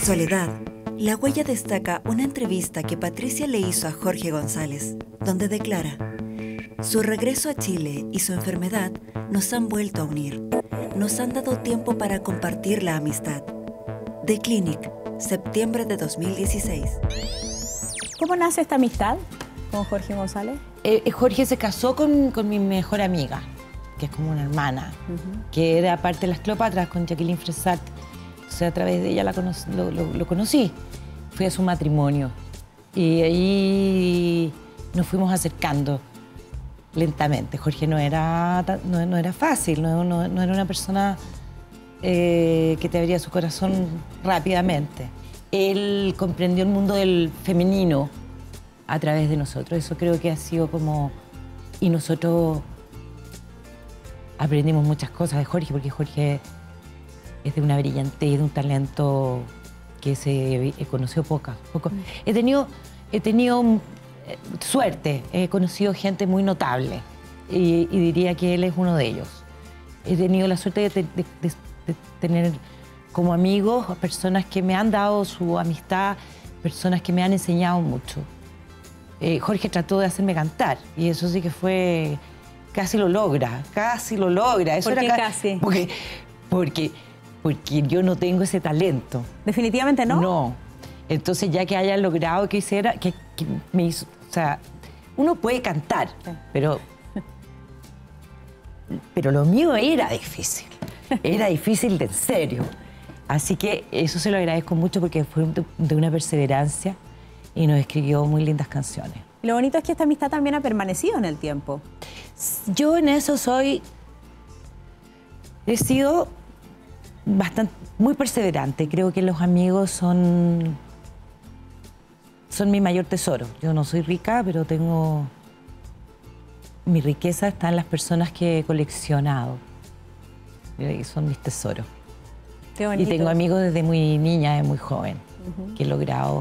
Soledad. La Huella destaca una entrevista que Patricia le hizo a Jorge González, donde declara: su regreso a Chile y su enfermedad nos han vuelto a unir. Nos han dado tiempo para compartir la amistad. The Clinic, septiembre de 2016. ¿Cómo nace esta amistad con Jorge González? Jorge se casó con mi mejor amiga, que es como una hermana, que era parte de las Cleopatras, con Jacqueline Fresat. O sea, a través de ella lo conocí. Fui a su matrimonio y ahí nos fuimos acercando lentamente. Jorge no era fácil, no era una persona que te abría su corazón rápidamente. Él comprendió el mundo del femenino a través de nosotros. Eso creo que ha sido como... Y nosotros aprendimos muchas cosas de Jorge, porque Jorge es de una brillantez, de un talento que se conoció poco. He tenido suerte, he conocido gente muy notable y diría que él es uno de ellos. He tenido la suerte de tener como amigos personas que me han dado su amistad, personas que me han enseñado mucho. Jorge trató de hacerme cantar y eso sí que fue... Casi lo logra, casi lo logra. Eso ¿Por qué era casi? Porque yo no tengo ese talento. ¿Definitivamente no? No. Entonces, ya que haya logrado que hiciera, que me hizo... O sea, uno puede cantar, sí, pero lo mío era difícil. Era difícil de en serio. Así que eso se lo agradezco mucho porque fue de una perseverancia y nos escribió muy lindas canciones. Lo bonito es que esta amistad también ha permanecido en el tiempo. Yo en eso he sido muy perseverante. Creo que los amigos son mi mayor tesoro. Yo no soy rica, pero tengo... Mi riqueza está en las personas que he coleccionado. Y son mis tesoros. Qué bonito. Y tengo amigos desde muy niña, desde muy joven, que he logrado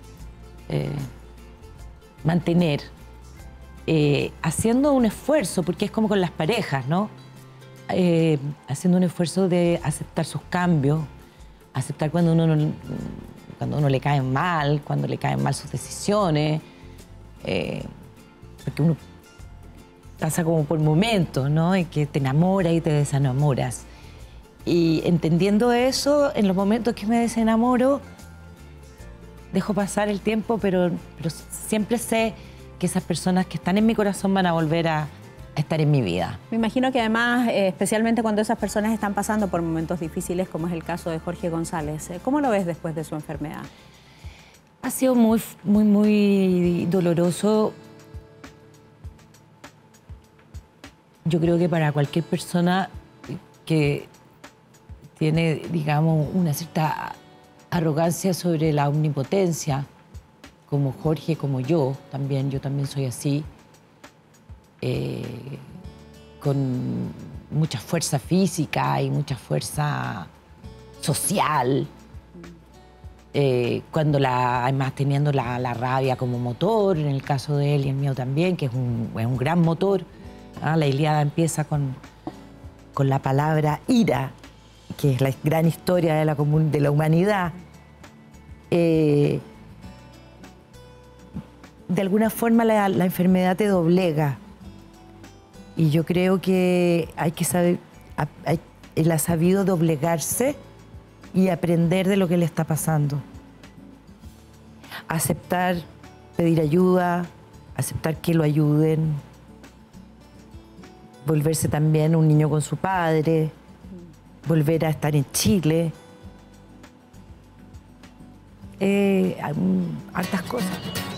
mantener, haciendo un esfuerzo, porque es como con las parejas, ¿no? Haciendo un esfuerzo de aceptar sus cambios, aceptar cuando uno le caen mal, cuando le caen mal sus decisiones, porque uno pasa como por momentos, ¿no? En que te enamoras y te desenamoras. Y entendiendo eso, en los momentos que me desenamoro, dejo pasar el tiempo, pero siempre sé que esas personas que están en mi corazón van a volver a estar en mi vida. Me imagino que además, especialmente cuando esas personas están pasando por momentos difíciles, como es el caso de Jorge González, ¿cómo lo ves después de su enfermedad? Ha sido muy doloroso. Yo creo que para cualquier persona que tiene, digamos, una cierta arrogancia sobre la omnipotencia, como Jorge, como yo también soy así, con mucha fuerza física y mucha fuerza social, además teniendo la rabia como motor, en el caso de él y el mío también, que es un gran motor. La Ilíada empieza con la palabra ira, que es la gran historia de la humanidad. De alguna forma la enfermedad te doblega. Y yo creo que hay que saber, él ha sabido doblegarse y aprender de lo que le está pasando. Aceptar, pedir ayuda, aceptar que lo ayuden. Volverse también un niño con su padre, volver a estar en Chile. Hartas cosas.